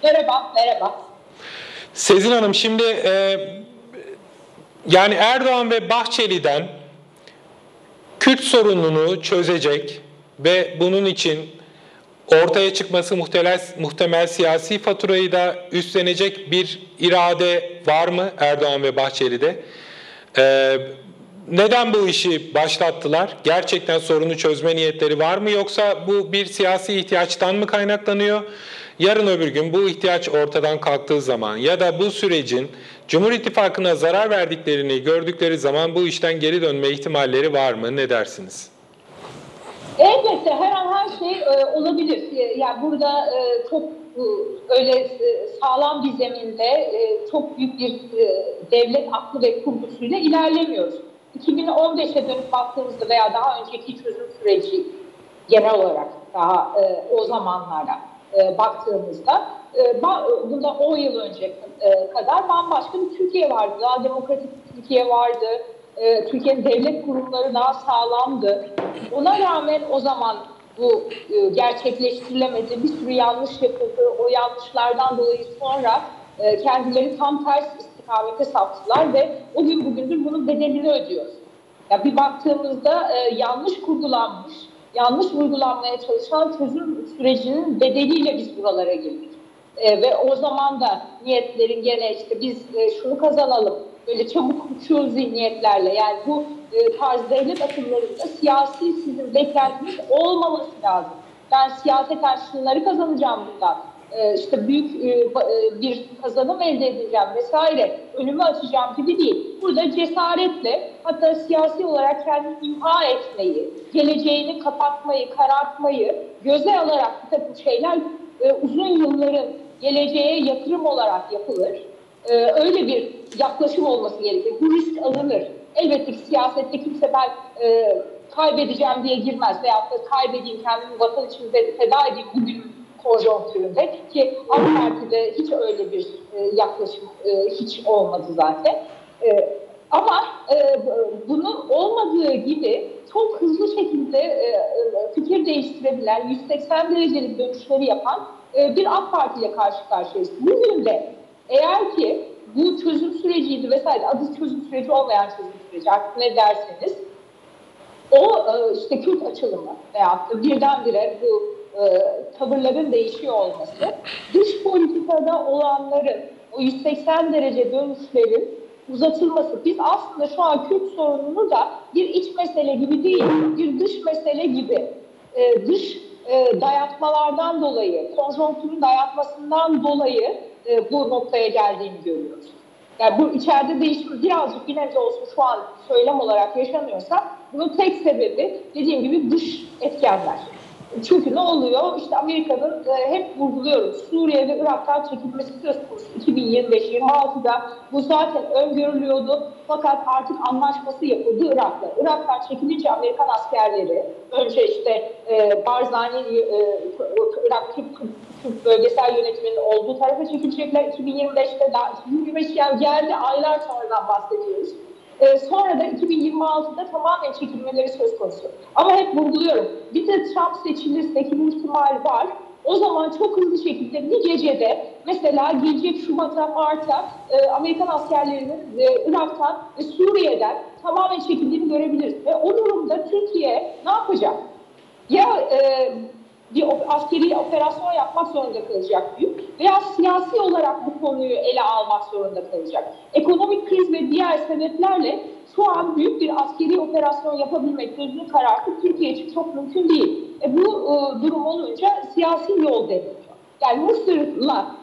Merhaba, merhaba. Sezin Hanım, şimdi yani Erdoğan ve Bahçeli'den Kürt sorununu çözecek ve bunun için ortaya çıkması muhtemel siyasi faturayı da üstlenecek bir irade var mı Erdoğan ve Bahçeli'de? Neden bu işi başlattılar? Gerçekten sorunu çözme niyetleri var mı, yoksa bu bir siyasi ihtiyaçtan mı kaynaklanıyor? Yarın öbür gün bu ihtiyaç ortadan kalktığı zaman ya da bu sürecin Cumhur İttifakı'na zarar verdiklerini gördükleri zaman bu işten geri dönme ihtimalleri var mı? Ne dersiniz? Elbette her an her şey olabilir. Yani burada çok öyle sağlam bir zeminde çok büyük bir devlet aklı ve kurgusuyla ilerlemiyoruz. 2015'e dönüp baktığımızda veya daha önceki çözüm süreci genel olarak daha o zamanlara baktığımızda bundan 10 yıl önce kadar bambaşka bir Türkiye vardı. Daha demokratik bir Türkiye vardı. Türkiye'nin devlet kurumları daha sağlamdı. Ona rağmen o zaman bu gerçekleştirilemedi. Bir sürü yanlış yapıldı. O yanlışlardan dolayı sonra kendileri tam ters istikamete saptılar ve o gün bugündür bunun bedelini ödüyoruz. Ya bir baktığımızda yanlış kurgulanmış, yanlış uygulanmaya çalışan çözüm sürecinin bedeliyle biz buralara girdik. Ve o zaman da niyetlerin gene işte biz şunu kazanalım, böyle çabuk uçuyor zihniyetlerle, yani bu tarz devlet akımlarında siyasi sizin beklentiniz olmaması lazım. Ben siyaseten şunları kazanacağım bundan, işte büyük bir kazanım elde edeceğim vesaire, önümü açacağım gibi değil. Burada cesaretle, hatta siyasi olarak kendini imha etmeyi, geleceğini kapatmayı, karartmayı göze alarak bir takım şeyler uzun yılların geleceğe yatırım olarak yapılır. Öyle bir yaklaşım olması gerekir. Bu risk alınır. Elbette ki siyasette kimse ben kaybedeceğim diye girmez veyahut da kaybedeyim, kendimi vatan için feda edeyim bugün konjonktüründe, ki AK Parti'de hiç öyle bir yaklaşım hiç olmadı zaten. Ama bunun olmadığı gibi çok hızlı şekilde fikir değiştirebilen, 180 derecelik dönüşleri yapan bir AK Parti ile karşı karşıyayız. Bugün de eğer ki bu çözüm süreciydi vesaire, adı çözüm süreci olmayan çözüm süreci, artık ne derseniz, o işte Kürt açılımı veyahut da birdenbire bu tavırların değişiyor olması, dış politikada olanların, o 180 derece dönüşlerin uzatılması. Biz aslında şu an Kürt sorununu da bir iç mesele gibi değil, bir dış mesele gibi, dış dayatmalardan dolayı, konjonktürün dayatmasından dolayı bu noktaya geldiğini görüyoruz. Yani bu içeride değişim birazcık bir nebze olsun şu an söylem olarak yaşanıyorsa, bunun tek sebebi dediğim gibi dış etkenler. Çünkü ne oluyor? İşte Amerika'nın hep vurguluyorum, Suriye ve Irak'tan çekilmesi söz konusu 2025-26'da, bu zaten öngörülüyordu. Fakat artık anlaşması yapıldı Irak'la. Irak'tan çekilince Amerikan askerleri önce işte Barzani, Irak Kürt bölgesel yönetiminin olduğu tarafa çekilecekler 2025'te, daha 2025 yani geldi, aylar sonradan bahsediyoruz. Sonra da 2026'da tamamen çekilmeleri söz konusu. Ama hep vurguluyorum, bir de Trump seçilirse ki bu ihtimal var, o zaman çok hızlı şekilde bir gecede, mesela gelecek Şubat'a, Mart'a Amerikan askerlerinin Irak'tan ve Suriye'den tamamen çekildiğini görebiliriz. Ve o durumda Türkiye ne yapacak? Ya bir askeri operasyon yapmak zorunda kalacak büyük, veya siyasi olarak bu konuyu ele almak zorunda kalacak. Ekonomik kriz ve diğer sebeplerle şu an büyük bir askeri operasyon yapabilmek, gözünü karartıp Türkiye için çok mümkün değil. Bu durum olunca siyasi yol deniliyor. Yani Mısır'la,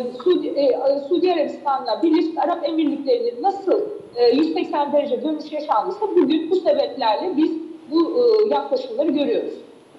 Suudi Arabistan'la, Birleşik Arap Emirlikleri'nin nasıl 180 derece dönüş yaşandıysa, bugün bu sebeplerle biz bu yaklaşımları görüyoruz.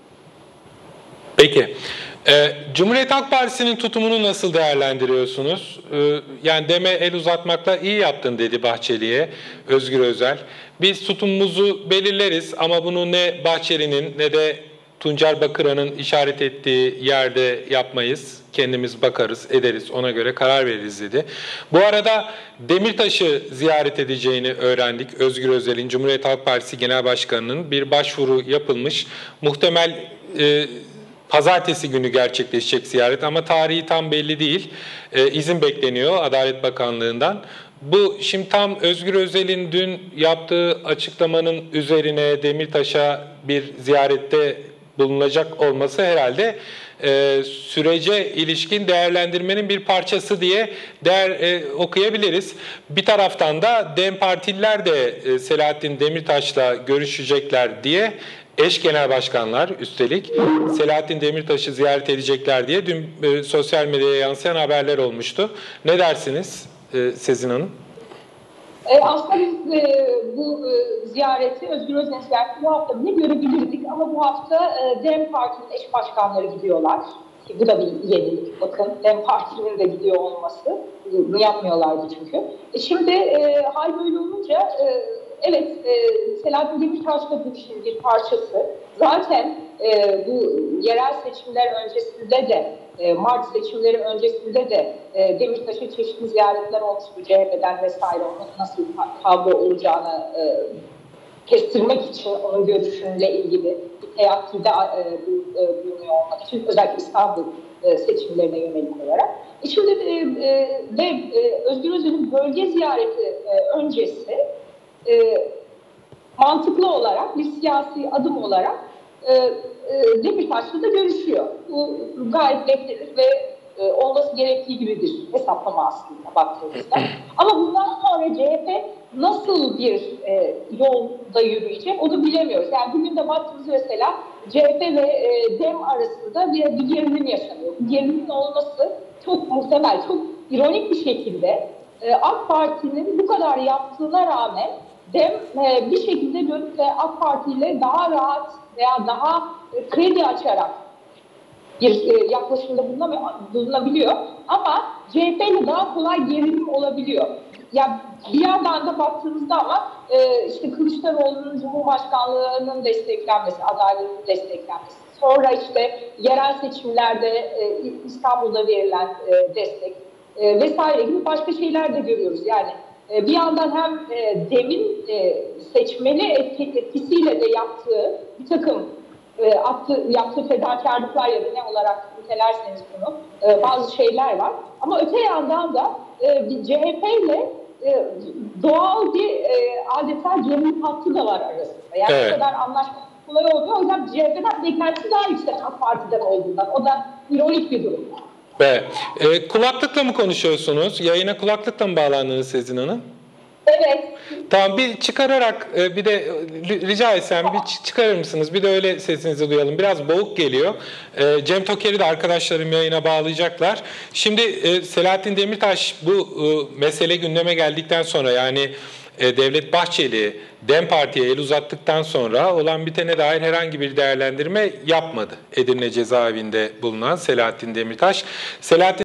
Peki. Cumhuriyet Halk Partisi'nin tutumunu nasıl değerlendiriyorsunuz? Yani deme el uzatmakla iyi yaptın dedi Bahçeli'ye Özgür Özel. Biz tutumumuzu belirleriz ama bunu ne Bahçeli'nin ne de Tuncer Bakıran'ın işaret ettiği yerde yapmayız. Kendimiz bakarız, ederiz, ona göre karar veririz dedi. Bu arada Demirtaş'ı ziyaret edeceğini öğrendik. Özgür Özel'in, Cumhuriyet Halk Partisi Genel Başkanı'nın bir başvuru yapılmış. Muhtemel Pazartesi günü gerçekleşecek ziyaret ama tarihi tam belli değil. İzin bekleniyor Adalet Bakanlığı'ndan. Bu şimdi tam Özgür Özel'in dün yaptığı açıklamanın üzerine Demirtaş'a bir ziyarette bulunacak olması herhalde sürece ilişkin değerlendirmenin bir parçası diye okuyabiliriz. Bir taraftan da DEM Partililer de Selahattin Demirtaş'la görüşecekler diye eş genel başkanlar üstelik Selahattin Demirtaş'ı ziyaret edecekler diye dün sosyal medyaya yansıyan haberler olmuştu. Ne dersiniz Sezin Hanım? Aslında biz bu ziyareti, Özgür Özel ziyareti bu hafta bile görebilirdik ama bu hafta DEM Parti'nin eş başkanları gidiyorlar. Bu da bir yenilik. Bakın DEM Parti'nin de gidiyor olması. Bunu yapmıyorlardı çünkü. Şimdi hal böyle olunca evet Selahattin Demirtaş da bu işin bir parçası. Zaten bu yerel seçimler öncesinde de Mart seçimleri öncesinde de Demirtaş'a çeşitli ziyaretler olmuştu. CHP'den vesaire onun nasıl tablo olacağını kestirmek için onun görüşüyle ilgili bir teyakkide bulunuyor olmak için özellikle İstanbul seçimlerine yönelik olarak. Şimdi Özgür Özel'in bölge ziyareti öncesi mantıklı olarak bir siyasi adım olarak Demirtaş'la da görüşüyor. Bu gayet beklenir ve olması gerektiği gibi bir hesaplama aslında baktığımızda. Ama bundan sonra CHP nasıl bir yolda yürüyecek onu bilemiyoruz. Yani bugün de baktığımızda mesela CHP ve DEM arasında bir gerilim yaşanıyor. Bu gerilimin olması çok muhtemel, çok ironik bir şekilde AK Parti'nin bu kadar yaptığına rağmen DEM bir şekilde dönüp de AK Parti ile daha rahat veya daha kredi açarak bir yaklaşımda bulunabiliyor. Ama CHP ile daha kolay gerilim olabiliyor. Ya bir yandan da baktığımızda ama işte Kılıçdaroğlu'nun Cumhurbaşkanlığı'nın desteklenmesi, adaylığının desteklenmesi, sonra işte yerel seçimlerde İstanbul'da verilen destek vesaire gibi başka şeyler de görüyoruz. Yani bir yandan hem DEM'in seçmeni etkisiyle de yaptığı bir takım yaptığı fedakarlıklar ya da ne olarak nitelerseniz bunu bazı şeyler var. Ama öte yandan da CHP ile doğal bir adeta gerilim hattı da var arasında. Yani evet. O kadar anlaşmak kolay olmuyor. O yüzden CHP'den beklentisi daha yüksek AK Parti'den olduğundan. O da ironik bir durum. Evet. Kulaklıkla mı konuşuyorsunuz? Yayına kulaklıkla mı bağlandınız Sezin Hanım? Evet. Tamam, bir çıkararak bir de rica etsem bir çıkarır mısınız? Bir de öyle sesinizi duyalım. Biraz boğuk geliyor. Cem Toker'i de arkadaşlarım yayına bağlayacaklar. Şimdi Selahattin Demirtaş bu mesele gündeme geldikten sonra yani Devlet Bahçeli DEM Parti'ye el uzattıktan sonra olan bitene dair herhangi bir değerlendirme yapmadı. Edirne cezaevinde bulunan Selahattin Demirtaş.